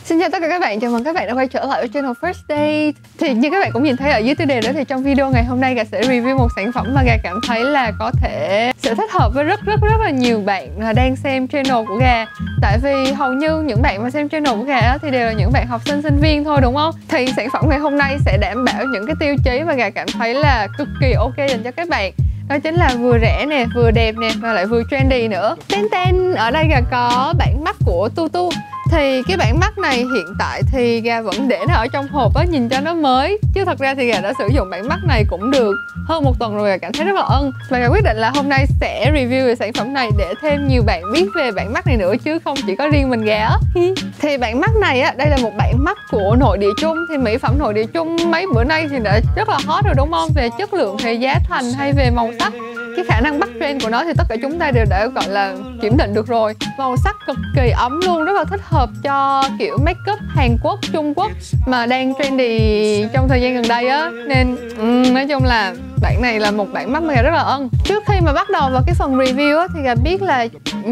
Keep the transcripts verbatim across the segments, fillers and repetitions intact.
Xin chào tất cả các bạn, chào mừng các bạn đã quay trở lại với channel First Date. Thì như các bạn cũng nhìn thấy ở dưới tiêu đề đó, thì trong video ngày hôm nay Gà sẽ review một sản phẩm mà Gà cảm thấy là có thể sẽ thích hợp với rất rất rất là nhiều bạn là đang xem channel của Gà. Tại vì hầu như những bạn mà xem channel của Gà đó thì đều là những bạn học sinh sinh viên thôi, đúng không? Thì sản phẩm ngày hôm nay sẽ đảm bảo những cái tiêu chí mà Gà cảm thấy là cực kỳ ok dành cho các bạn. Đó chính là vừa rẻ nè, vừa đẹp nè, và lại vừa trendy nữa. Tên tên ở đây Gà có bản mắt của Tutu. Thì cái bản mắt này hiện tại thì Gà vẫn để nó ở trong hộp á, nhìn cho nó mới. Chứ thật ra thì Gà đã sử dụng bản mắt này cũng được hơn một tuần rồi, Gà cảm thấy rất là ưng. Và Gà quyết định là hôm nay sẽ review về sản phẩm này để thêm nhiều bạn biết về bản mắt này nữa, chứ không chỉ có riêng mình Gà á. Thì bản mắt này á, đây là một bản mắt của nội địa Trung. Thì mỹ phẩm nội địa Trung mấy bữa nay thì đã rất là hot rồi, đúng không? Về chất lượng, về giá thành hay về màu sắc, cái khả năng bắt trend của nó thì tất cả chúng ta đều đã gọi là kiểm định được rồi. Màu sắc cực kỳ ấm luôn, rất là thích hợp cho kiểu make up Hàn Quốc, Trung Quốc mà đang trendy trong thời gian gần đây á. Nên um, nói chung là bản này là một bản mắt mà Gà rất là ưng. Trước khi mà bắt đầu vào cái phần review á, thì Gà biết là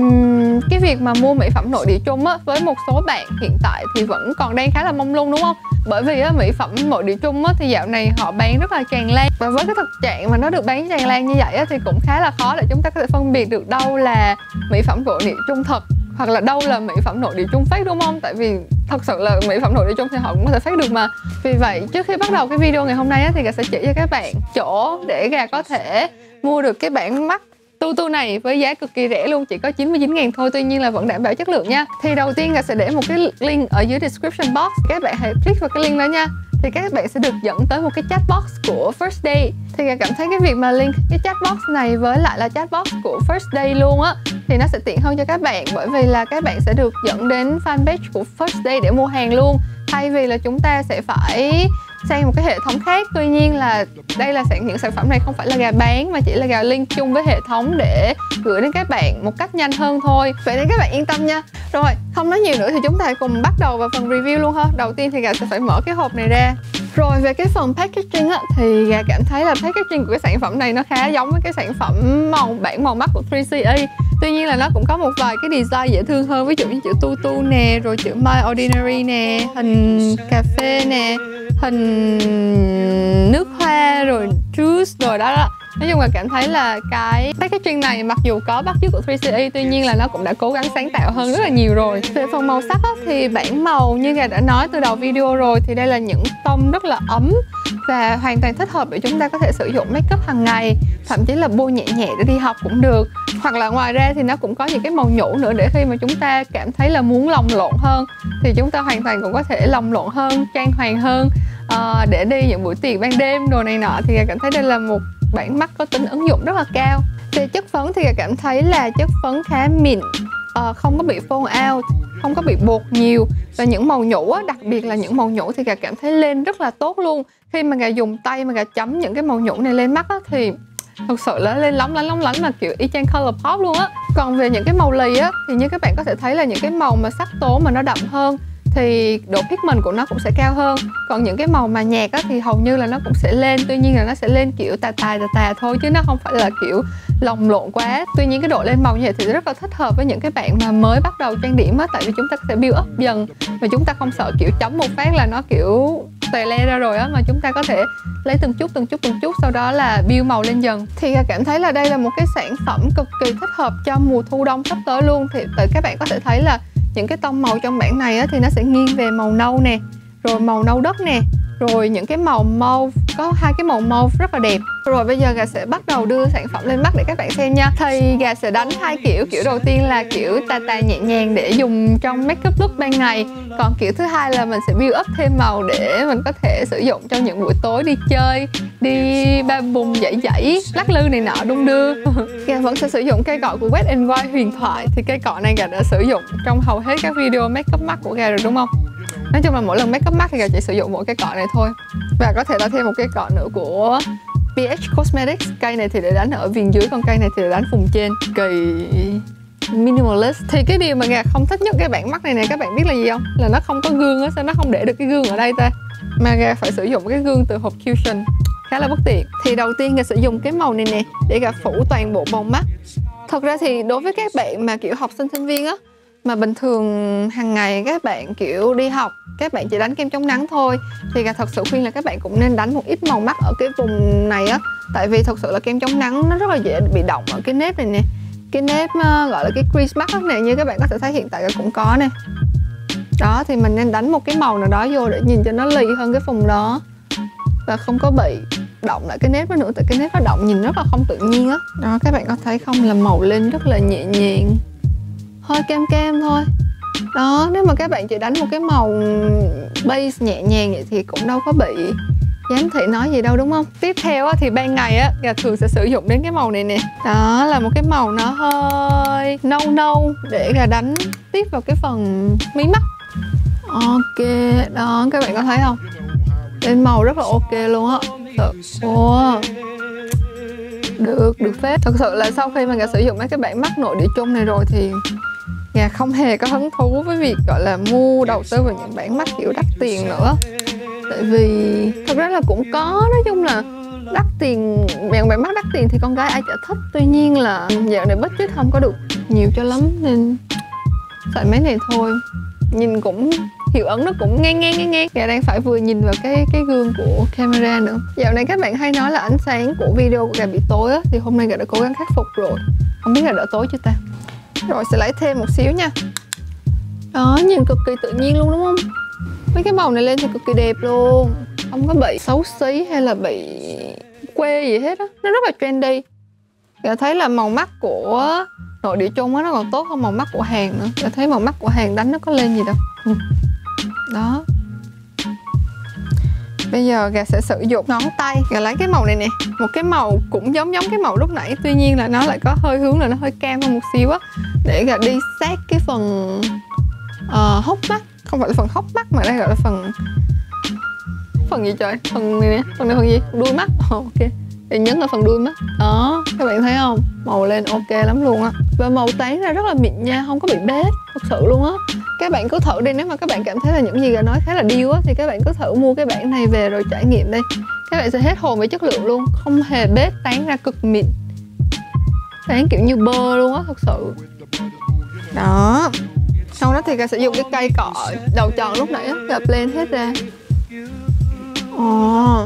um, cái việc mà mua mỹ phẩm nội địa Trung á, với một số bạn hiện tại thì vẫn còn đang khá là mông lung, đúng không? Bởi vì á, mỹ phẩm nội địa Trung á, thì dạo này họ bán rất là tràn lan. Và với cái thực trạng mà nó được bán tràn lan như vậy á, thì cũng khá là khó để chúng ta có thể phân biệt được đâu là mỹ phẩm nội địa Trung thật hoặc là đâu là mỹ phẩm nội địa Trung fake, đúng không? Tại vì thật sự là mỹ phẩm nội địa Trung thì họ cũng có thể fake được mà. Vì vậy trước khi bắt đầu cái video ngày hôm nay á, thì Gà sẽ chỉ cho các bạn chỗ để Gà có thể mua được cái bản mắt Tutu này với giá cực kỳ rẻ luôn, chỉ có chín mươi chín ngàn thôi, tuy nhiên là vẫn đảm bảo chất lượng nha. Thì đầu tiên Gà sẽ để một cái link ở dưới description box, các bạn hãy click vào cái link đó nha. Thì các bạn sẽ được dẫn tới một cái chat box của First Day. Thì Gà cảm thấy cái việc mà link cái chat box này với lại là chat box của First Day luôn á, thì nó sẽ tiện hơn cho các bạn, bởi vì là các bạn sẽ được dẫn đến fanpage của First Day để mua hàng luôn, thay vì là chúng ta sẽ phải sang một cái hệ thống khác. Tuy nhiên là đây là sản những sản phẩm này không phải là Gà bán, mà chỉ là Gà link chung với hệ thống để gửi đến các bạn một cách nhanh hơn thôi. Vậy nên các bạn yên tâm nha. Rồi, không nói nhiều nữa thì chúng ta hãy cùng bắt đầu vào phần review luôn ha. Đầu tiên thì Gà sẽ phải mở cái hộp này ra. Rồi về cái phần packaging á, thì Gà cảm thấy là packaging của cái sản phẩm này nó khá giống với cái sản phẩm màu bản màu mắt của three C E. Tuy nhiên là nó cũng có một vài cái design dễ thương hơn, ví dụ như chữ Tutu nè, rồi chữ My Ordinary nè, hình cà phê nè, hình nước hoa, rồi juice rồi đó đó. Nói chung là cảm thấy là cái packaging này mặc dù có bắt chước của three C E, tuy nhiên là nó cũng đã cố gắng sáng tạo hơn rất là nhiều rồi. Về phần màu sắc á, thì bảng màu như Gà đã nói từ đầu video rồi, thì đây là những tông rất là ấm và hoàn toàn thích hợp để chúng ta có thể sử dụng make up hàng ngày, thậm chí là bôi nhẹ nhẹ để đi học cũng được. Hoặc là ngoài ra thì nó cũng có những cái màu nhũ nữa, để khi mà chúng ta cảm thấy là muốn lồng lộn hơn thì chúng ta hoàn toàn cũng có thể lồng lộn hơn, trang hoàng hơn, uh, để đi những buổi tiệc ban đêm đồ này nọ. Thì Gà cảm thấy đây là một bản mắt có tính ứng dụng rất là cao. Về chất phấn thì Gà cảm thấy là chất phấn khá mịn, uh, không có bị fall out, không có bị bột nhiều. Và những màu nhũ á, đặc biệt là những màu nhũ thì Gà cảm thấy lên rất là tốt luôn. Khi mà Gà dùng tay mà Gà chấm những cái màu nhũ này lên mắt á, thì thực sự là lên lóng lánh lóng lánh mà kiểu y chang color pop luôn á. Còn về những cái màu lì á, thì như các bạn có thể thấy là những cái màu mà sắc tố mà nó đậm hơn thì độ pigment của nó cũng sẽ cao hơn. Còn những cái màu mà nhạt á, thì hầu như là nó cũng sẽ lên, tuy nhiên là nó sẽ lên kiểu tà tà tà tà thôi, chứ nó không phải là kiểu lồng lộn quá. Tuy nhiên cái độ lên màu như vậy thì rất là thích hợp với những cái bạn mà mới bắt đầu trang điểm á, tại vì chúng ta sẽ build up dần và chúng ta không sợ kiểu chấm một phát là nó kiểu tè le ra rồi á, mà chúng ta có thể lấy từng chút từng chút từng chút, sau đó là build màu lên dần. Thì cảm thấy là đây là một cái sản phẩm cực kỳ thích hợp cho mùa thu đông sắp tới luôn. Thì tại các bạn có thể thấy là những cái tông màu trong bản này á, thì nó sẽ nghiêng về màu nâu nè, rồi màu nâu đất nè, rồi những cái màu mauve, có hai cái màu mauve rất là đẹp. Rồi bây giờ Gà sẽ bắt đầu đưa sản phẩm lên mắt để các bạn xem nha. Thì Gà sẽ đánh hai kiểu. Kiểu đầu tiên là kiểu tà tà nhẹ nhàng để dùng trong make up look ban ngày. Còn kiểu thứ hai là mình sẽ build up thêm màu để mình có thể sử dụng trong những buổi tối đi chơi, đi ba bùng dãy dãy, lắc lư này nọ đung đưa. Gà vẫn sẽ sử dụng cây cọ của Wet n Wild huyền thoại. Thì cây cọ này Gà đã sử dụng trong hầu hết các video make up mắt của Gà rồi, đúng không? Nói chung là mỗi lần make up mắt thì Gà chỉ sử dụng một cái cọ này thôi. Và có thể là thêm một cái cọ nữa của pê hát Cosmetics. Cây này thì để đánh ở viền dưới, còn cây này thì để đánh vùng trên. Kỳ minimalist. Thì cái điều mà Gà không thích nhất cái bản mắt này này, các bạn biết là gì không? Là nó không có gương á. Sao nó không để được cái gương ở đây ta? Mà Gà phải sử dụng cái gương từ hộp Cushion, khá là bất tiện. Thì đầu tiên Gà sử dụng cái màu này nè để Gà phủ toàn bộ bầu mắt. Thật ra thì đối với các bạn mà kiểu học sinh sinh viên á, mà bình thường hàng ngày các bạn kiểu đi học, các bạn chỉ đánh kem chống nắng thôi, thì Gà thật sự khuyên là các bạn cũng nên đánh một ít màu mắt ở cái vùng này á. Tại vì thật sự là kem chống nắng nó rất là dễ bị đọng ở cái nếp này nè. Cái nếp uh, gọi là cái crease mắt này, như các bạn có thể thấy hiện tại Gà cũng có nè. Đó, thì mình nên đánh một cái màu nào đó vô để nhìn cho nó lì hơn cái vùng đó, và không có bị động lại cái nếp đó nữa. Tại cái nếp nó động nhìn rất là không tự nhiên á. Đó, các bạn có thấy không, là màu lên rất là nhẹ nhàng, hơi cam cam thôi. Đó, nếu mà các bạn chỉ đánh một cái màu base nhẹ nhàng vậy thì cũng đâu có bị giám thị nói gì đâu, đúng không? Tiếp theo á, thì ban ngày á, Gà thường sẽ sử dụng đến cái màu này nè. Đó là một cái màu nó hơi nâu nâu để Gà đánh tiếp vào cái phần mí mắt. Ok, đó các bạn có thấy không? Lên màu rất là ok luôn á. Wow, được, được phết. Thật sự là sau khi mà Gà sử dụng mấy cái bảng mắt nội địa chung này rồi thì Gà không hề có hứng thú với việc gọi là mua đầu tư vào những bảng mắt kiểu đắt tiền nữa. Tại vì thật ra là cũng có, nói chung là đắt tiền, bạn bạn mắt đắt tiền thì con gái ai chả thích. Tuy nhiên là dạo này budget không có được nhiều cho lắm nên xài mấy này thôi. Nhìn cũng hiệu ứng nó cũng ngang ngang ngang ngang. Gà đang phải vừa nhìn vào cái cái gương của camera nữa. Dạo này các bạn hay nói là ánh sáng của video của Gà bị tối á, thì hôm nay Gà đã cố gắng khắc phục rồi. Không biết là đỡ tối chưa ta. Rồi sẽ lấy thêm một xíu nha. Đó, nhìn cực kỳ tự nhiên luôn đúng không? Mấy cái màu này lên thì cực kỳ đẹp luôn, không có bị xấu xí hay là bị quê gì hết á. Nó rất là trendy. Gà thấy là màu mắt của nội địa chung á nó còn tốt hơn màu mắt của Hàn nữa. Gà thấy màu mắt của Hàn đánh nó có lên gì đâu. Đó. Bây giờ Gà sẽ sử dụng ngón tay. Gà lấy cái màu này nè, một cái màu cũng giống giống cái màu lúc nãy, tuy nhiên là nó lại có hơi hướng là nó hơi cam hơn một xíu á, để Gà đi sát cái phần uh, hốc mắt. Không phải là phần hốc mắt mà đây gọi là phần phần gì trời, phần này nè, phần này phần gì, đuôi mắt. Oh, ok, thì nhấn ở phần đuôi mắt. Đó, các bạn thấy không, màu lên ok lắm luôn á, và màu tán ra rất là mịn nha, không có bị bết, thật sự luôn á. Các bạn cứ thử đi, nếu mà các bạn cảm thấy là những gì Gà nói khá là điêu á thì các bạn cứ thử mua cái bản này về rồi trải nghiệm đi. Các bạn sẽ hết hồn với chất lượng luôn, không hề bết, tán ra cực mịn, tán kiểu như bơ luôn á, thật sự. Đó. Sau đó thì Gà sẽ dùng cái cây cọ đầu tròn lúc nãy Gà blend hết ra. Ồ,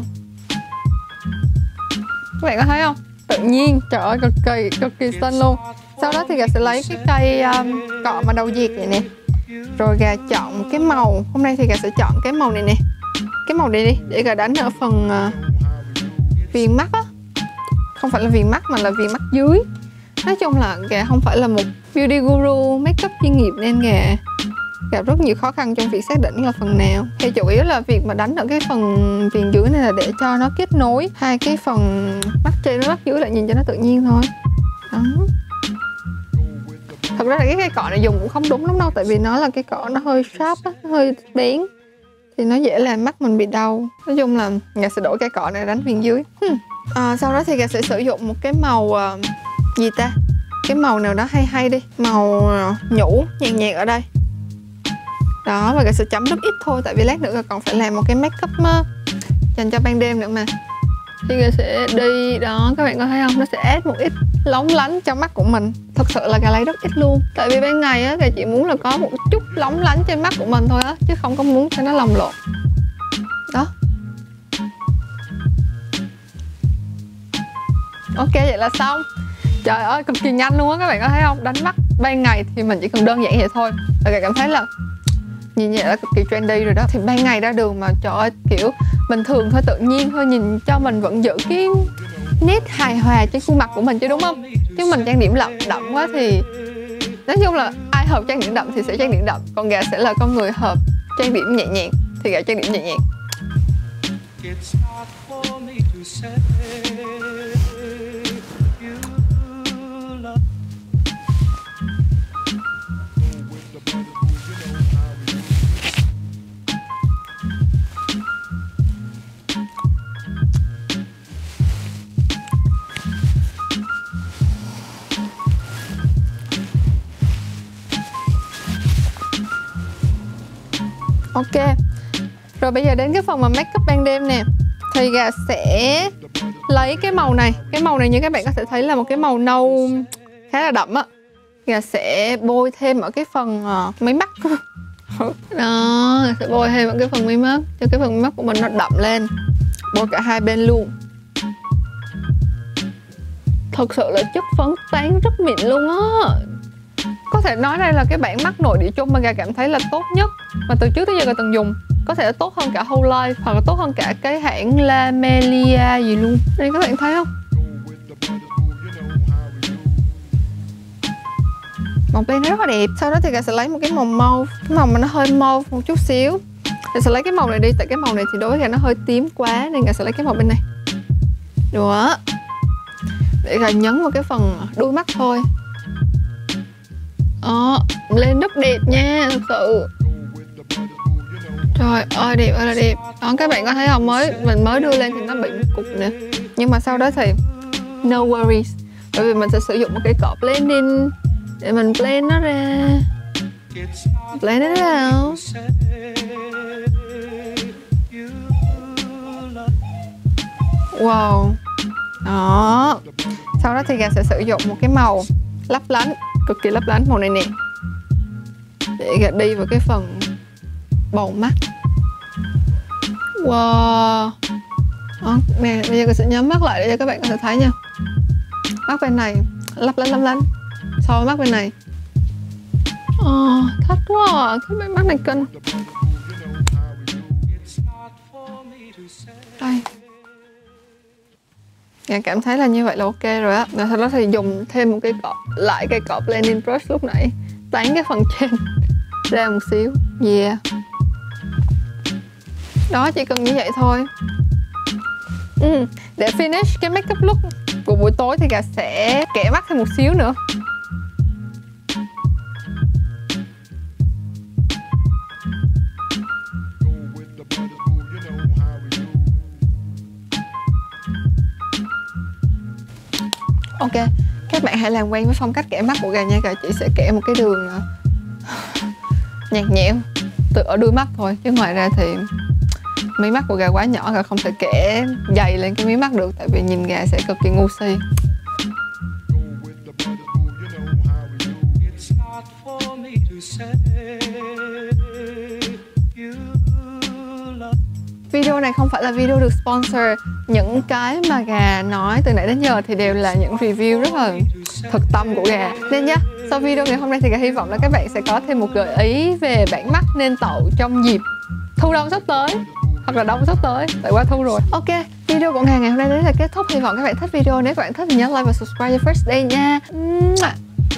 các bạn có thấy không? Tự nhiên, trời ơi, cực kỳ, cực kỳ xinh luôn. Sau đó thì Gà sẽ lấy cái cây um, cọ mà đầu diệt vậy nè. Rồi Gà chọn một cái màu. Hôm nay thì Gà sẽ chọn cái màu này nè. Cái màu này đi, để Gà đánh ở phần uh, viền mắt á. Không phải là viền mắt mà là viền mắt dưới. Nói chung là Gà không phải là một beauty guru makeup chuyên nghiệp nên Gà gặp rất nhiều khó khăn trong việc xác định là phần nào. Thì chủ yếu là việc mà đánh ở cái phần viền dưới này là để cho nó kết nối hai cái phần mắt trên với mắt dưới lại nhìn cho nó tự nhiên thôi. Đó. Thật ra là cái cây cọ này dùng cũng không đúng lắm đâu, tại vì nó là cái cọ nó hơi sharp á, nó hơi bén, thì nó dễ làm mắt mình bị đau. Nói chung là Gà sẽ đổi cây cọ này đánh viền dưới. Hmm. À, sau đó thì Gà sẽ sử dụng một cái màu uh, gì ta? Cái màu nào đó hay hay đi, màu uh, nhũ nhàn nhạt ở đây. Đó, và Gà sẽ chấm rất ít thôi, tại vì lát nữa Gà còn phải làm một cái make up uh, dành cho ban đêm nữa mà. Thì Gà sẽ đi, đó các bạn có thấy không, nó sẽ add một ít lóng lánh cho mắt của mình. Thật sự là Gà lấy rất ít luôn, tại vì ban ngày á Gà chỉ muốn là có một chút lóng lánh trên mắt của mình thôi á, chứ không có muốn cho nó lồng lộn. Đó. Ok, vậy là xong. Trời ơi, cực kỳ nhanh luôn á, các bạn có thấy không? Đánh mắt ban ngày thì mình chỉ cần đơn giản vậy thôi, và Gà cảm thấy là nhìn vậy là cực kỳ trendy rồi đó. Thì ban ngày ra đường mà trời ơi, kiểu bình thường thôi, tự nhiên thôi, nhìn cho mình vẫn giữ cái nét hài hòa trên khuôn mặt của mình chứ, đúng không? Chứ mình trang điểm đậm đậm quá thì nói chung là ai hợp trang điểm đậm thì sẽ trang điểm đậm, còn Gà sẽ là con người hợp trang điểm nhẹ nhàng thì Gà trang điểm nhẹ nhàng. Ok. Rồi bây giờ đến cái phần mà make up ban đêm nè. Thì Gà sẽ lấy cái màu này. Cái màu này như các bạn có thể thấy là một cái màu nâu khá là đậm á. Gà sẽ bôi thêm ở cái phần uh, mí mắt. Đó, sẽ bôi thêm ở cái phần mí mắt cho cái phần mí mắt của mình nó đậm lên. Bôi cả hai bên luôn. Thật sự là chất phấn tán rất mịn luôn á. Có thể nói đây là cái bản mắt nội địa chung mà Gà cảm thấy là tốt nhất mà từ trước tới giờ Gà từng dùng. Có thể là tốt hơn cả Whole Life hoặc là tốt hơn cả cái hãng La Melia gì luôn. Đây các bạn thấy không? Màu pen nó rất là đẹp. Sau đó thì Gà sẽ lấy một cái màu mauve. Cái màu mà nó hơi mauve một chút xíu. Gà sẽ lấy cái màu này đi. Tại cái màu này thì đối với Gà nó hơi tím quá nên Gà sẽ lấy cái màu bên này. Đó. Để Gà nhấn vào cái phần đuôi mắt thôi. Đó, lên rất đẹp nha, thật sự. Trời ơi đẹp ơi là đẹp. Đó, các bạn có thấy không, mới mình mới đưa lên thì nó bị một cục nè. Nhưng mà sau đó thì no worries. Bởi vì mình sẽ sử dụng một cái cọ blending để mình blend nó ra. Blend nó ra không? Wow. Đó. Sau đó thì Gà sẽ sử dụng một cái màu lấp lánh, cực kỳ lấp lánh, màu này nè, để Gà đi vào cái phần bầu mắt. Wow. Đó, nè, bây giờ Gà sẽ nhắm mắt lại để cho các bạn có thể thấy nha. Mắt bên này lấp lánh lấp lánh so với mắt bên này. Ồ, oh, thích quá à. Các bạn mắt này kinh. Đây. Gà cảm thấy là như vậy là ok rồi á. Và sau đó thì dùng thêm một cái cọ, lại cái cọ blending brush lúc nãy, tán cái phần trên ra một xíu. Yeah. Đó, chỉ cần như vậy thôi. ừ. Để finish cái makeup look của buổi tối thì Gà sẽ kẻ mắt thêm một xíu nữa. Ok, các bạn hãy làm quen với phong cách kẻ mắt của Gà nha. Gà chỉ sẽ kẻ một cái đường nhạt nhẽo từ ở đuôi mắt thôi, chứ ngoài ra thì mí mắt của Gà quá nhỏ, Gà không thể kẻ dày lên cái mí mắt được, tại vì nhìn Gà sẽ cực kỳ ngu si. Video này không phải là video được sponsor. Những cái mà Gà nói từ nãy đến giờ thì đều là những review rất là thực tâm của Gà. Nên nhá, sau video ngày hôm nay thì Gà hy vọng là các bạn sẽ có thêm một gợi ý về bản mắt nên tậu trong dịp thu đông sắp tới, hoặc là đông sắp tới, tại qua thu rồi. Ok, video của Gà ngày hôm nay đến là kết thúc. Hy vọng các bạn thích video. Nếu các bạn thích thì nhớ like và subscribe cho First Day nha.